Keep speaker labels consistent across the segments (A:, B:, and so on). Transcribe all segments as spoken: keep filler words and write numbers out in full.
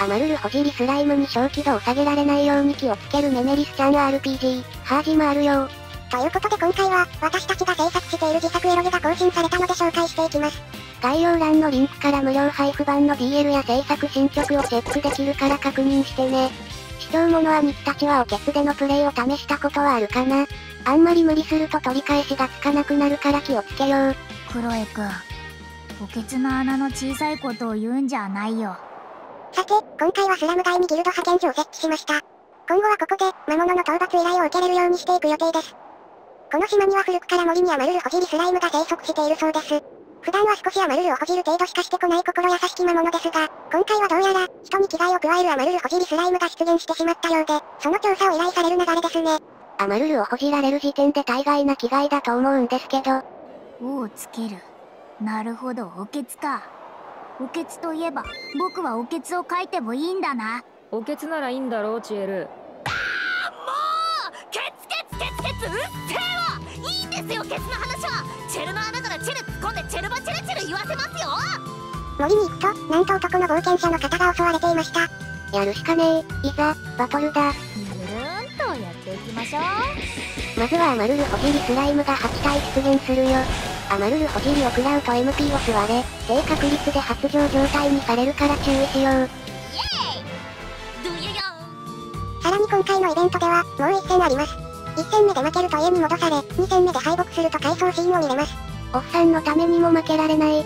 A: アマルルほじりスライムに小輝度を下げられないように気をつけるメメリスちゃん アールピージー、ハージもあるよ。
B: ということで今回は、私たちが制作している自作エロゲが更新されたので紹介していきます。
A: 概要欄のリンクから無料配布版の ディーエル や制作進捗をチェックできるから確認してね。視聴者兄貴たちはおケツでのプレイを試したことはあるかな？あんまり無理すると取り返しがつかなくなるから気をつけよう。
C: クロエくん、おケツの穴の小さいことを言うんじゃないよ。
B: さて、今回はスラム街にギルド派遣所を設置しました。今後はここで、魔物の討伐依頼を受けれるようにしていく予定です。この島には古くから森にアマルルほじりスライムが生息しているそうです。普段は少しアマルルをほじる程度しかしてこない心優しき魔物ですが、今回はどうやら、人に危害を加えるアマルルほじりスライムが出現してしまったようで、その調査を依頼される流れですね。
A: アマルルをほじられる時点で大概な危害だと思うんですけど。
C: おをつける。なるほど、おけつか。おけつといえば、僕はおけつを書いてもいいんだな。
D: おけつならいいんだろう、チエル。
E: あーもうケツケツケツケツうっせえわ。いいんですよ、ケツの話は。チェルの穴からチェル突っ込んでチェルバチェルチェル言わせますよ。
B: 森に行くと、なんと男の冒険者の方が襲われていました。
A: やるしかねえ。いざ、バトルだ。
C: ゆるーんとやっていきましょう。
A: まずはアマルルほじりスライムがはち体出現するよ。アマルルほじりを食らうと エムピー を吸われ、低確率で発情状態にされるから注意しよう。
E: イエーイドゥヤヤ
B: さらに今回のイベントでは、もう一戦あります。一戦目で負けると家に戻され、二戦目で敗北すると回想シーンを見れます。
A: おっさんのためにも負けられない。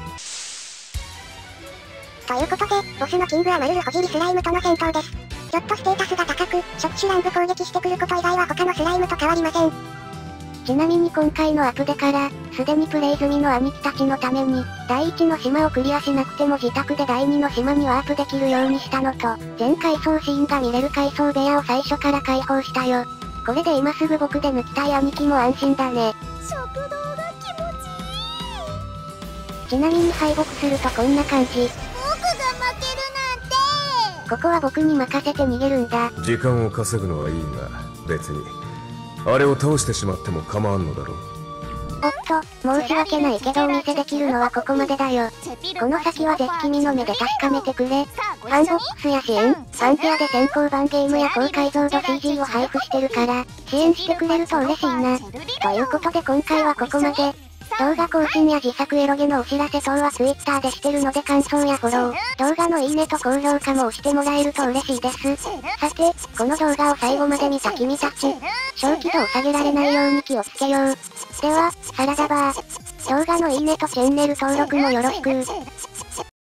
B: ということで、ボスのキングアマルルほじりスライムとの戦闘です。ちょっとステータスが高く、触手乱舞攻撃してくること以外は他のスライムと変わりません。
A: ちなみに今回のアップデから、すでにプレイ済みの兄貴たちのために、だいいちの島をクリアしなくても自宅でだいにの島にワープできるようにしたのと、全回想シーンが見れる回想部屋を最初から開放したよ。これで今すぐ僕で抜きたい兄貴も安心だね。
C: 食堂が気持ちいい。
A: ちなみに敗北するとこんな感じ。
C: 僕が負けるなんて。
A: ここは僕に任せて逃げるんだ。
F: 時間を稼ぐのはいいが、別にあれを倒してしまっても構わんのだろう。
A: おっと、申し訳ないけどお見せできるのはここまでだよ。この先はぜひ君の目で確かめてくれ。ファンボックスや支援、ファンペアで先行版ゲームや高解像度 シージー を配布してるから、支援してくれると嬉しいな。ということで今回はここまで。動画更新や自作エロゲのお知らせ等は Twitter でしてるので感想やフォロー、動画のいいねと高評価も押してもらえると嬉しいです。さて、この動画を最後まで見た君たち、小輝度を下げられないように気をつけよう。では、サラダバー。動画のいいねとチャンネル登録もよろしく。